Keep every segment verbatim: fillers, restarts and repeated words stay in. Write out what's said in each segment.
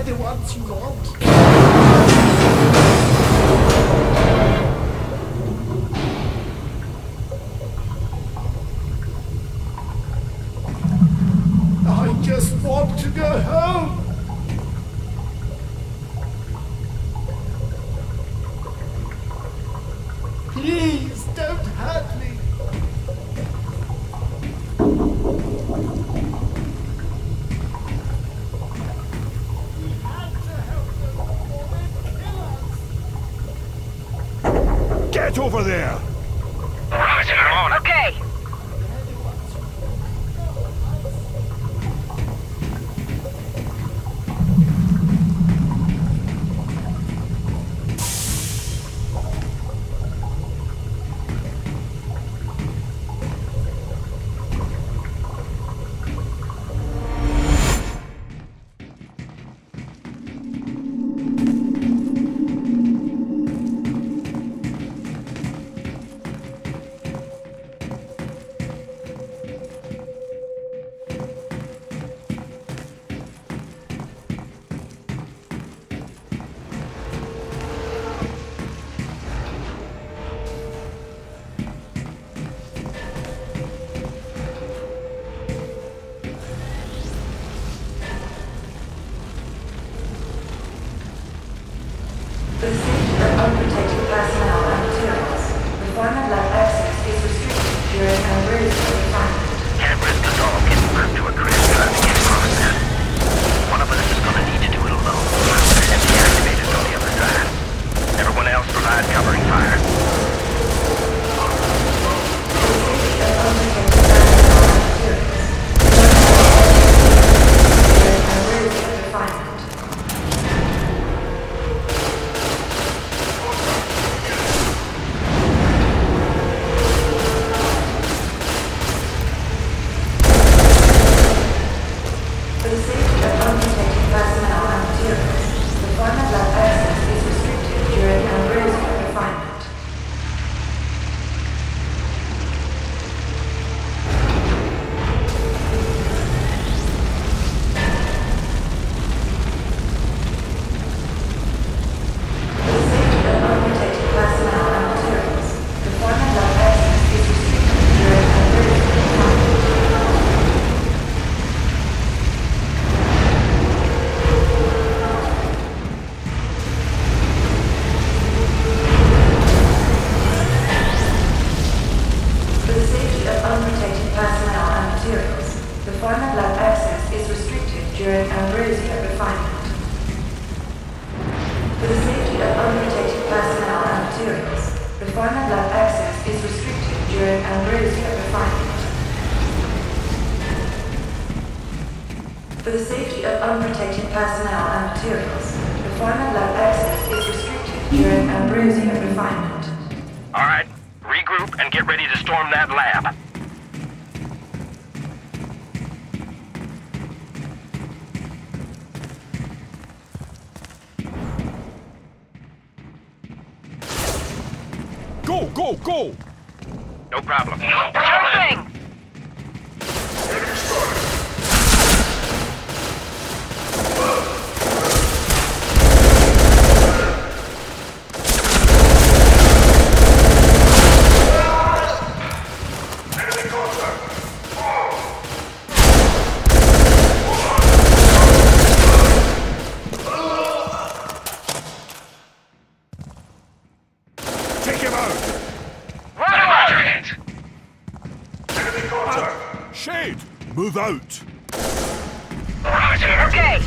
the ones you want. I just want to go home. Please don't hurt me. We have to help them or they'll kill us. Get over there! Roger. Okay. For the safety of unprotected personnel and materials, refinement lab access is restricted during and release of refinement. Can't risk us all getting burnt to a crisp trying to get across that. One of us is gonna need to do it alone. And the activators on the other side. Everyone else provide covering fire. For the safety of unprotected personnel and materials, during and release of refinement. For the safety of unprotected personnel and materials, refinement lab access is restricted during and release of refinement. For the safety of unprotected personnel and materials, refinement lab access is restricted during and release of refinement. For the safety of unprotected personnel and materials, refinement lab access is restricted during ambrosia refinement. For the safety of unprotected personnel and materials, refinement lab access is restricted during ambrosia refinement. For the safety of unprotected personnel and materials, refinement lab access is restricted during ambrosia refinement. Alright, regroup and get ready to storm that lab. Go, go, go! No problem. Sure thing! Take him out! Roger! Shade, move out! Roger! Okay!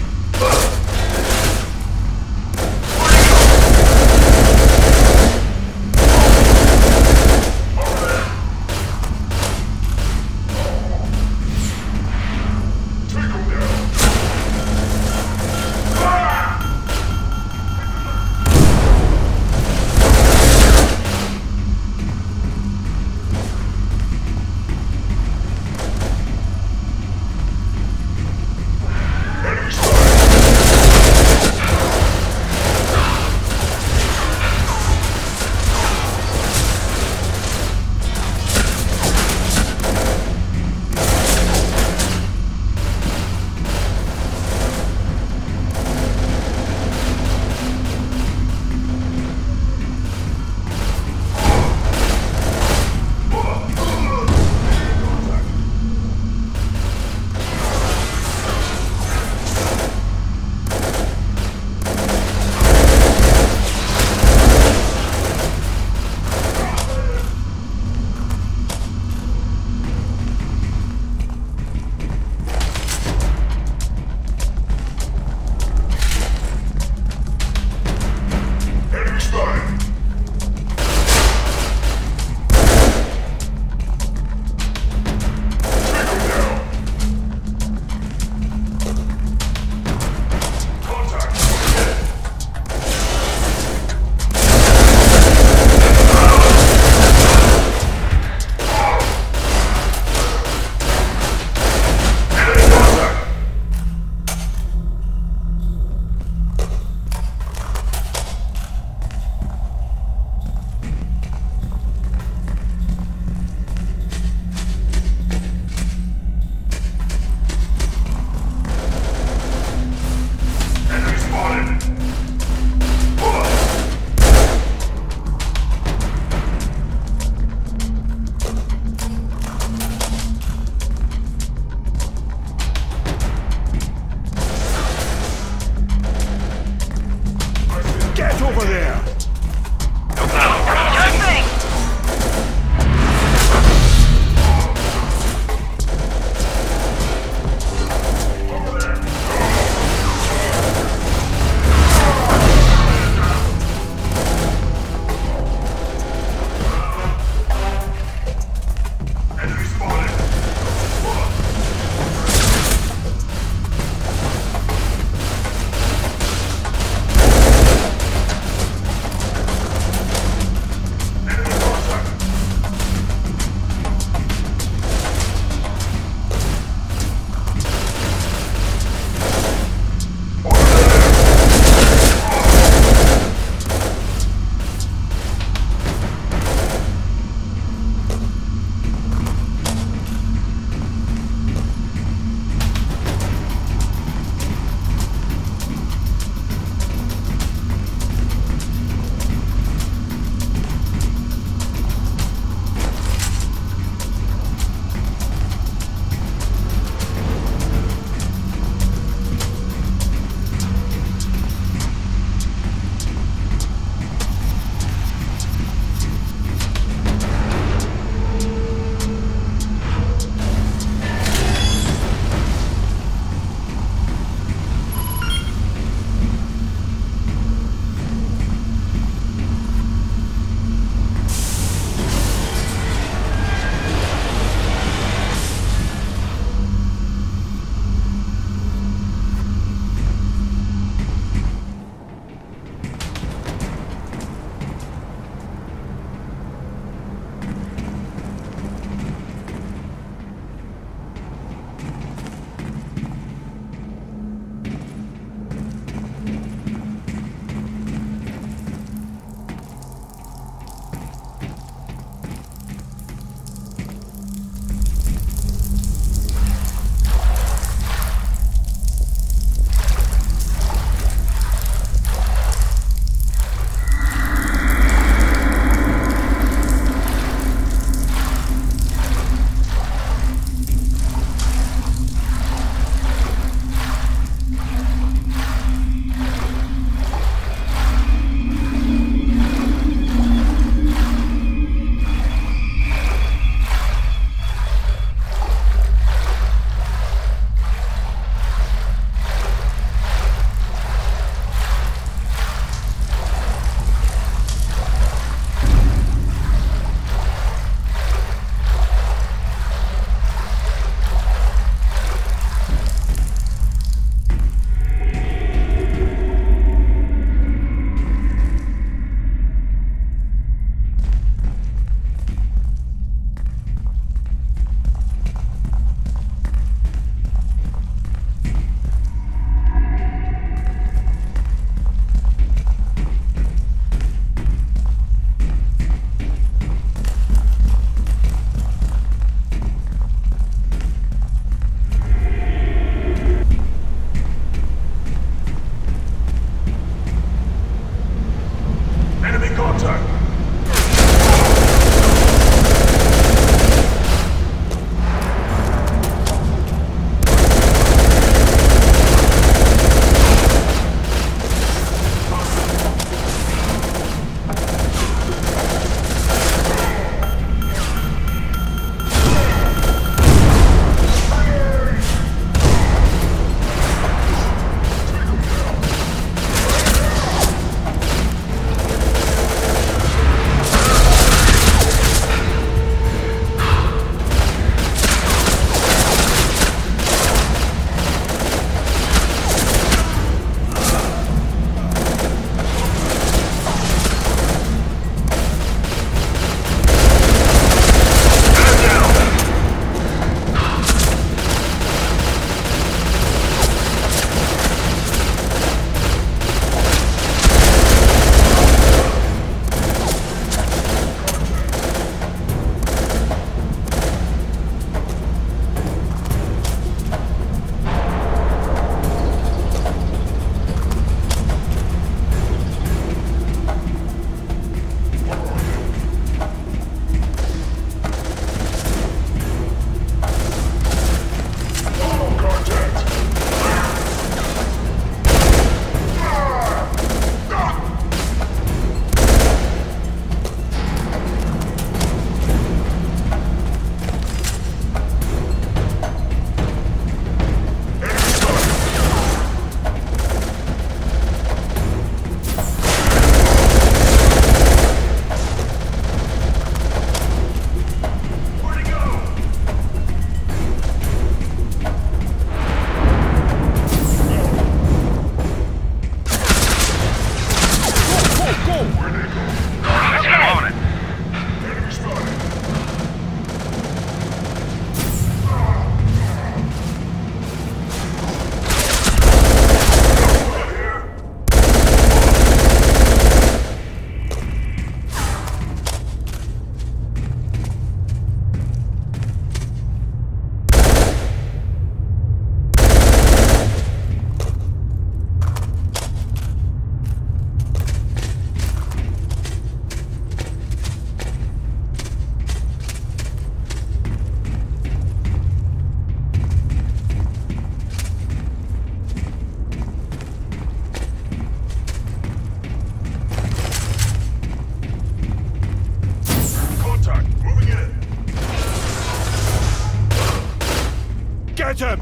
Get him!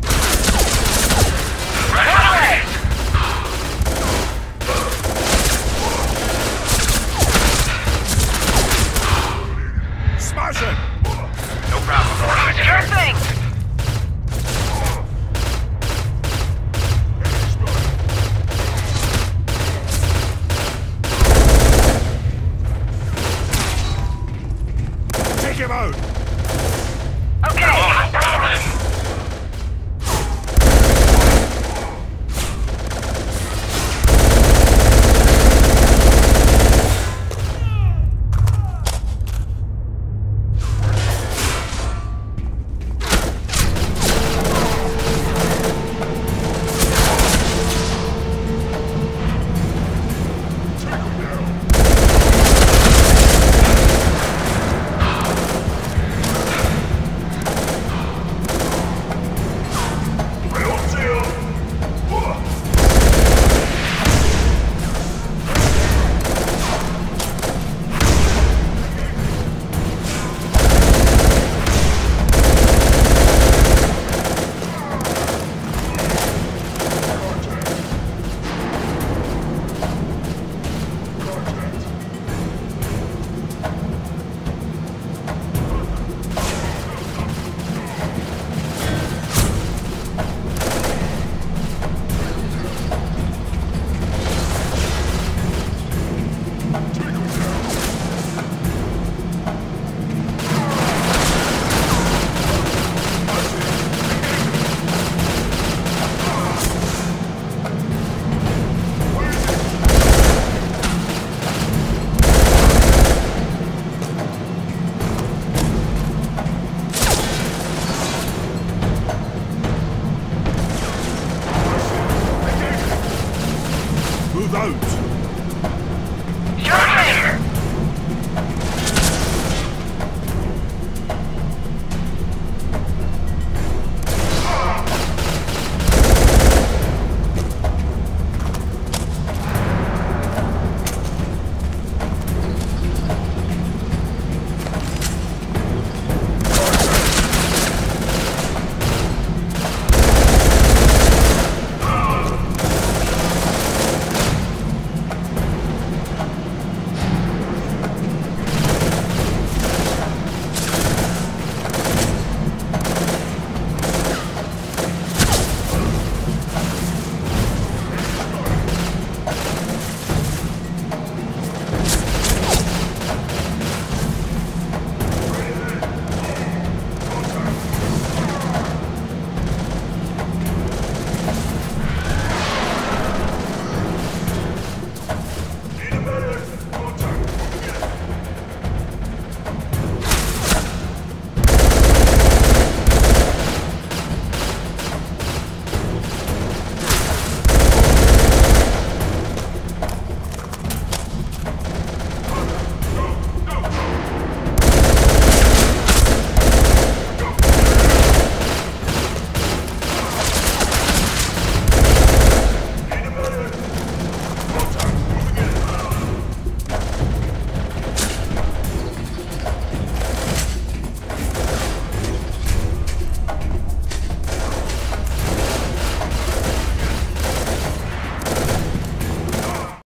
Run away! Smash him! No problem, Roger. Sure thing! Take him out! Okay! Move out!